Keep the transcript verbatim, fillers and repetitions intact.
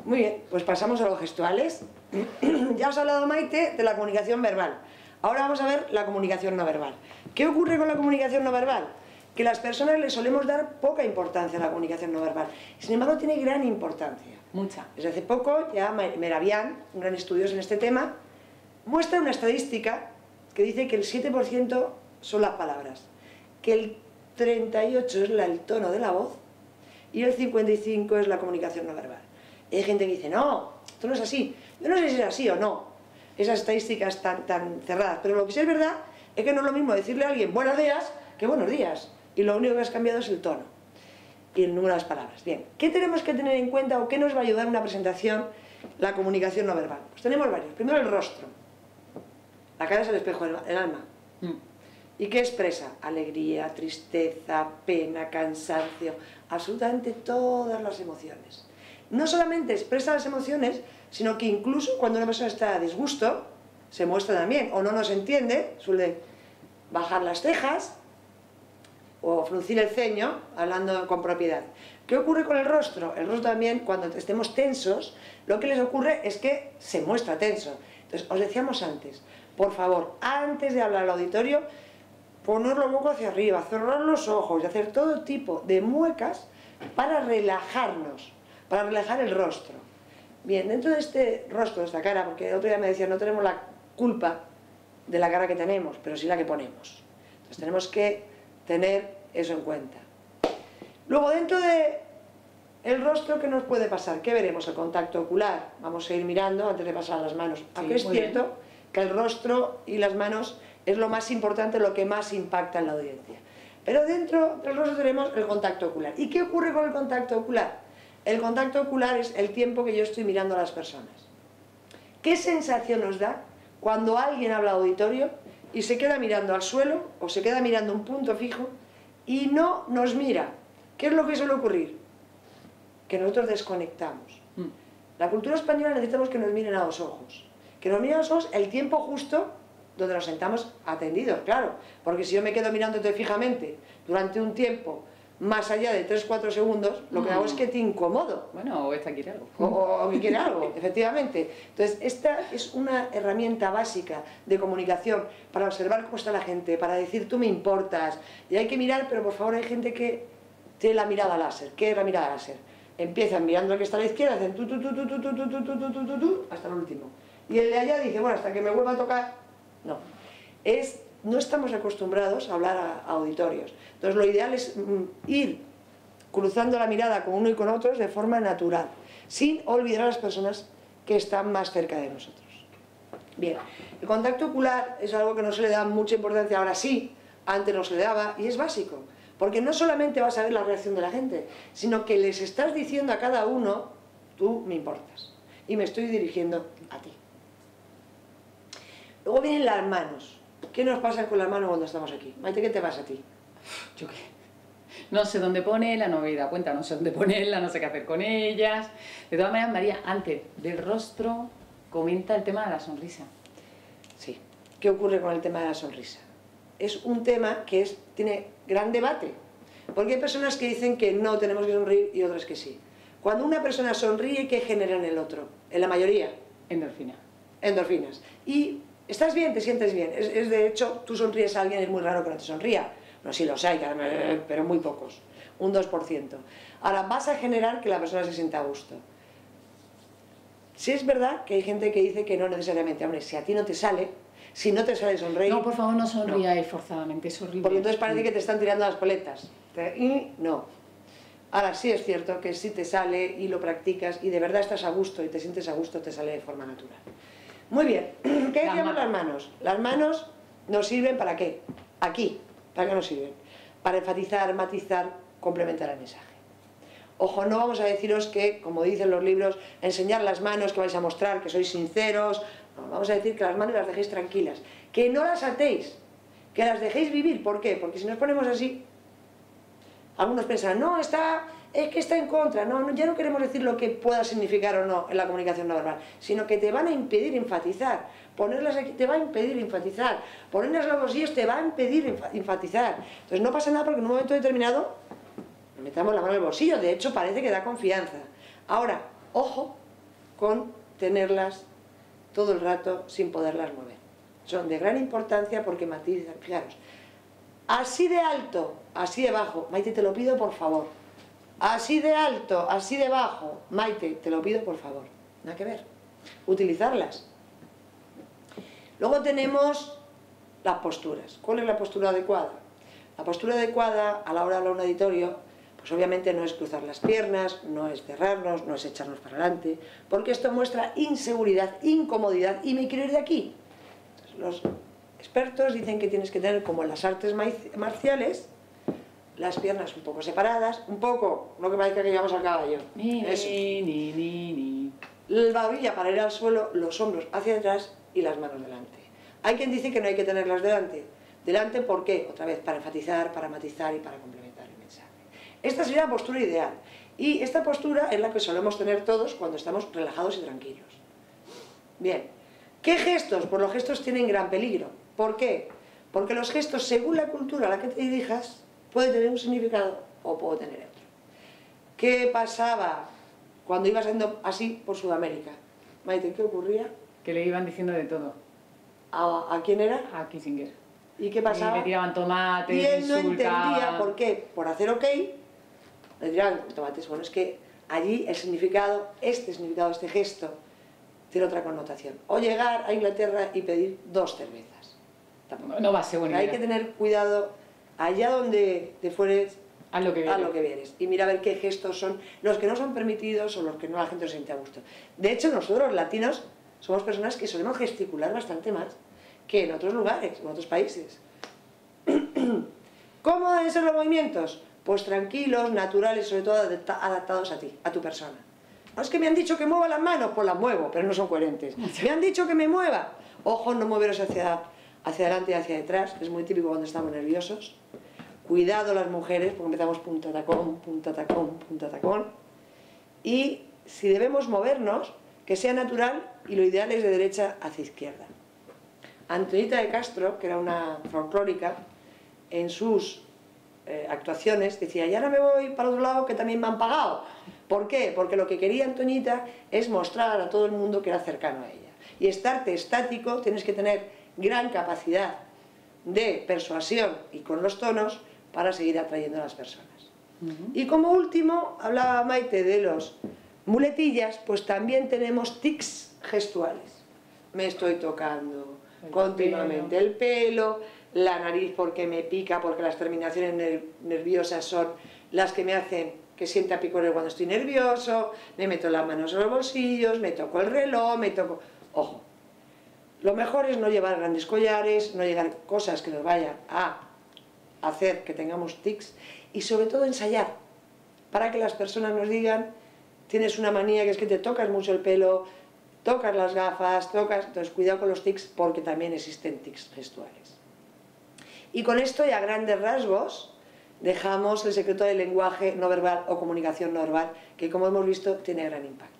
Muy bien, pues pasamos a los gestuales. Ya os ha hablado Maite de la comunicación verbal. Ahora vamos a ver la comunicación no verbal. ¿Qué ocurre con la comunicación no verbal? Que las personas le solemos dar poca importancia a la comunicación no verbal. Sin embargo, tiene gran importancia. Mucha. Desde hace poco, ya Meravian, un gran estudioso en este tema, muestra una estadística que dice que el siete por ciento son las palabras, que el treinta y ocho por ciento es la, el tono de la voz y el cincuenta y cinco por ciento es la comunicación no verbal. Y hay gente que dice, no, esto no es así. Yo no sé si es así o no, esas estadísticas tan, tan cerradas, pero lo que sí es verdad es que no es lo mismo decirle a alguien buenos días que buenos días, y lo único que has cambiado es el tono y el número de las palabras. Bien, ¿qué tenemos que tener en cuenta o qué nos va a ayudar en una presentación la comunicación no verbal? Pues tenemos varios. Primero, el rostro. La cara es el espejo del alma. Mm. ¿Y qué expresa? Alegría, tristeza, pena, cansancio, absolutamente todas las emociones. No solamente expresa las emociones, sino que incluso cuando una persona está a disgusto, se muestra también, o no nos entiende, suele bajar las cejas, o fruncir el ceño, hablando con propiedad. ¿Qué ocurre con el rostro? El rostro también, cuando estemos tensos, lo que les ocurre es que se muestra tenso. Entonces, os decíamos antes, por favor, antes de hablar al auditorio, poner los ojos hacia arriba, cerrar los ojos y hacer todo tipo de muecas para relajarnos, para relajar el rostro. Bien, dentro de este rostro, de esta cara, porque el otro día me decían, no tenemos la culpa de la cara que tenemos, pero sí la que ponemos. Entonces tenemos que tener eso en cuenta. Luego, dentro de el rostro, ¿qué nos puede pasar? ¿Qué veremos? El contacto ocular. Vamos a ir mirando antes de pasar a las manos. Sí, aunque es cierto bien. que el rostro y las manos es lo más importante, lo que más impacta en la audiencia. Pero dentro del rostro tenemos el contacto ocular. ¿Y qué ocurre con el contacto ocular? El contacto ocular es el tiempo que yo estoy mirando a las personas. ¿Qué sensación nos da cuando alguien habla auditorio y se queda mirando al suelo o se queda mirando un punto fijo y no nos mira? ¿Qué es lo que suele ocurrir? Que nosotros desconectamos. Mm. La cultura española necesitamos que nos miren a los ojos. Que nos miren a los ojos el tiempo justo donde nos sentamos atendidos, claro. Porque si yo me quedo mirándote fijamente durante un tiempo más allá de tres a cuatro segundos, lo que hago es que te incomodo. Bueno, o esta quiere algo. O, o, o que quiere algo, efectivamente. Entonces, esta es una herramienta básica de comunicación para observar cómo está la gente, para decir tú me importas. Y hay que mirar, pero por favor hay gente que tiene la mirada láser. ¿Qué es la mirada láser? Empiezan mirando al que está a la izquierda, hacen tu, tu, tu, tu, tu, tu, tu, tu, tu, tu, tu, tu, hasta el último. Y el de allá dice, bueno, hasta que me vuelva a tocar. No. Es... No estamos acostumbrados a hablar a, a auditorios. Entonces lo ideal es mm, ir cruzando la mirada con uno y con otros de forma natural, sin olvidar a las personas que están más cerca de nosotros. Bien, el contacto ocular es algo que no se le da mucha importancia, ahora sí, antes no se le daba, y es básico, porque no solamente vas a ver la reacción de la gente, sino que les estás diciendo a cada uno, tú me importas, y me estoy dirigiendo a ti. Luego vienen las manos. ¿Qué nos pasa con las manos cuando estamos aquí? Maite, ¿qué te pasa a ti? Yo qué. No sé dónde ponerla, no me he dado cuenta, no sé dónde ponerla, no sé qué hacer con ellas. De todas maneras, María, antes del rostro, comenta el tema de la sonrisa. Sí. ¿Qué ocurre con el tema de la sonrisa? Es un tema que es, tiene gran debate. Porque hay personas que dicen que no tenemos que sonreír y otras que sí. Cuando una persona sonríe, ¿qué genera en el otro? En la mayoría. Endorfina. Endorfinas. Y estás bien, te sientes bien. Es, es de hecho, tú sonríes a alguien, es muy raro que no te sonría. No, sí los hay, pero muy pocos. Un dos por ciento. Ahora, vas a generar que la persona se sienta a gusto. Sí es verdad que hay gente que dice que no necesariamente. Hombre, si a ti no te sale, si no te sale sonreír... No, por favor, no sonríais no. forzadamente, es horrible. Porque entonces parece que te están tirando las poletas. Y no. Ahora, sí es cierto que si te sale y lo practicas y de verdad estás a gusto y te sientes a gusto, te sale de forma natural. Muy bien, ¿qué decíamos las manos? Las manos nos sirven ¿para qué? Aquí, ¿para qué nos sirven? Para enfatizar, matizar, complementar el mensaje. Ojo, no vamos a deciros que, como dicen los libros, enseñar las manos, que vais a mostrar, que sois sinceros. No, vamos a decir que las manos las dejéis tranquilas, que no las atéis, que las dejéis vivir. ¿Por qué? Porque si nos ponemos así, algunos pensarán, no, está... es que está en contra, no, no, ya no queremos decir lo que pueda significar o no en la comunicación no verbal, sino que te van a impedir enfatizar, ponerlas aquí te va a impedir enfatizar, ponerlas en los bolsillos te va a impedir enfatizar. Entonces no pasa nada porque en un momento determinado metamos la mano en el bolsillo, de hecho parece que da confianza. Ahora, ojo, con tenerlas todo el rato sin poderlas mover. Son de gran importancia porque matizan, fijaros, así de alto, así de bajo, Maite, te lo pido por favor, así de alto, así de bajo, Maite, te lo pido por favor, nada que ver, utilizarlas. Luego tenemos las posturas. ¿Cuál es la postura adecuada? La postura adecuada a la hora de hablar un auditorio, pues obviamente no es cruzar las piernas, no es cerrarnos, no es echarnos para adelante, porque esto muestra inseguridad, incomodidad y me quiero ir de aquí. Entonces, los expertos dicen que tienes que tener, como en las artes marciales, las piernas un poco separadas, un poco, no que parezca que llevamos al caballo. Ni, Eso. ni, ni, ni, ni. La barbilla para ir al suelo, los hombros hacia atrás y las manos delante. Hay quien dice que no hay que tenerlas delante. Delante, ¿por qué? Otra vez, para enfatizar, para matizar y para complementar el mensaje. Esta sería la postura ideal. Y esta postura es la que solemos tener todos cuando estamos relajados y tranquilos. Bien. ¿Qué gestos? Pues los gestos tienen gran peligro. ¿Por qué? Porque los gestos, según la cultura a la que te dirijas, puede tener un significado o puede tener otro. ¿Qué pasaba cuando ibas yendo así por Sudamérica? Maite, ¿qué ocurría? Que le iban diciendo de todo. ¿A, a quién era? A Kissinger. ¿Y qué pasaba? Y le tiraban tomates, y él no insultaban. entendía por qué. Por hacer ok, le tiraban tomates. Bueno, es que allí el significado, este significado, este gesto, tiene otra connotación. O llegar a Inglaterra y pedir dos cervezas. No, no va a ser buena Hay idea. que tener cuidado allá donde te fueres, a lo que vienes. a lo que vienes. Y mira a ver qué gestos son los que no son permitidos o los que no la gente se siente a gusto. De hecho, nosotros los latinos somos personas que solemos gesticular bastante más que en otros lugares, en otros países. ¿Cómo deben ser los movimientos? Pues tranquilos, naturales, sobre todo adaptados a ti, a tu persona. No, es que me han dicho que mueva las manos, pues las muevo, pero no son coherentes. Me han dicho que me mueva. Ojo, no moveros hacia, hacia adelante y hacia detrás, es muy típico cuando estamos nerviosos. Cuidado las mujeres, porque empezamos punta tacón, punta tacón, punta tacón. Y si debemos movernos, que sea natural y lo ideal es de derecha hacia izquierda. Antonita de Castro, que era una folclórica, en sus eh, actuaciones decía, y ahora me voy para otro lado que también me han pagado. ¿Por qué? Porque lo que quería Antoñita es mostrar a todo el mundo que era cercano a ella. Y estarte estático, tienes que tener gran capacidad de persuasión y con los tonos para seguir atrayendo a las personas. Uh-huh. Y como último, hablaba Maite de los muletillas, pues también tenemos tics gestuales. Me estoy tocando el continuamente pelo. el pelo, la nariz porque me pica, porque las terminaciones ner nerviosas son las que me hacen que sienta picor cuando estoy nervioso, me meto las manos en los bolsillos, me toco el reloj, me toco... Ojo, lo mejor es no llevar grandes collares, no llevar cosas que nos vayan a hacer que tengamos tics y sobre todo ensayar, para que las personas nos digan, tienes una manía que es que te tocas mucho el pelo, tocas las gafas, tocas... Entonces cuidado con los tics porque también existen tics gestuales. Y con esto y a grandes rasgos dejamos el secreto del lenguaje no verbal o comunicación no verbal que como hemos visto tiene gran impacto.